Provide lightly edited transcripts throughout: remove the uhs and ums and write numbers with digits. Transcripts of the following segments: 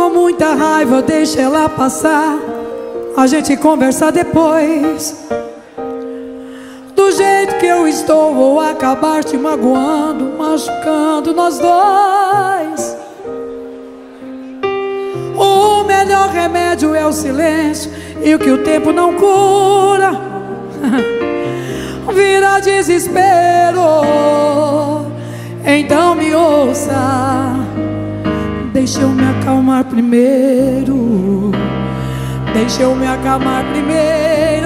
com muita raiva, deixa ela passar. A gente conversa depois. Do jeito que eu estou, vou acabar te magoando, machucando nós dois. O melhor remédio é o silêncio, e o que o tempo não cura vira desespero. Então me ouça, deixa eu me acalmar primeiro. Deixa eu me acalmar primeiro.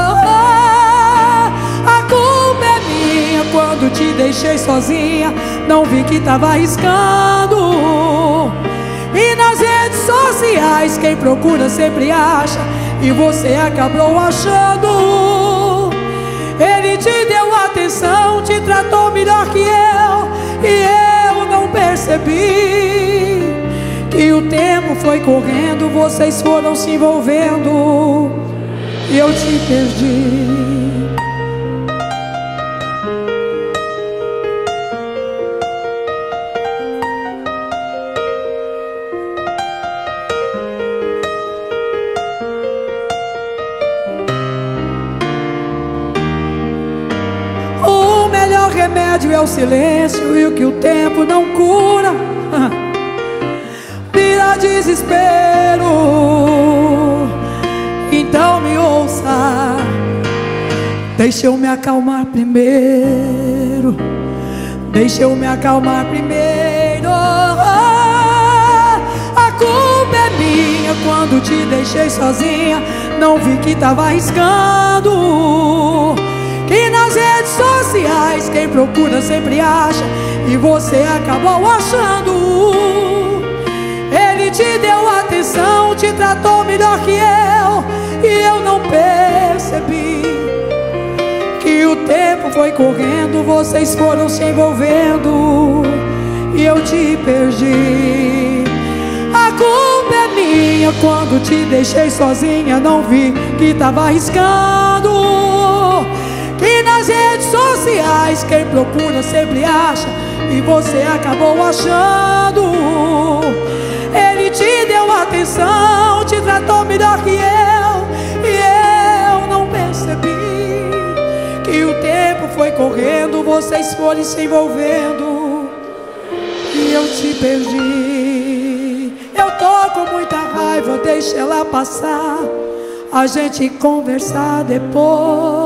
A culpa é minha quando te deixei sozinha. Não vi que tava arriscando. E nas redes sociais quem procura sempre acha, e você acabou achando. Ele te deu atenção, te tratou melhor que eu, e eu não percebi que o tempo foi correndo, vocês foram se envolvendo e eu te perdi. O melhor remédio é o silêncio, e o que o tempo não cura vira desespero. Então me ouça, deixa eu me acalmar primeiro. Deixa eu me acalmar primeiro. A culpa é minha quando te deixei sozinha. Não vi que tava arriscando. Que nas redes sociais quem procura sempre acha, e você acabou achando. Ele te deu atenção, te tratou melhor que eu, e eu não percebi que o tempo foi correndo, vocês foram se envolvendo e eu te perdi. A culpa é minha quando te deixei sozinha. Não vi que tava arriscando. Que nas redes sociais quem procura sempre acha, e você acabou achando. Ele te deu atenção, te tratou melhor que eu, e eu não percebi que o tempo foi correndo, vocês foram se envolvendo e eu te perdi. Eu tô com muita raiva, deixa ela passar. A gente conversar depois.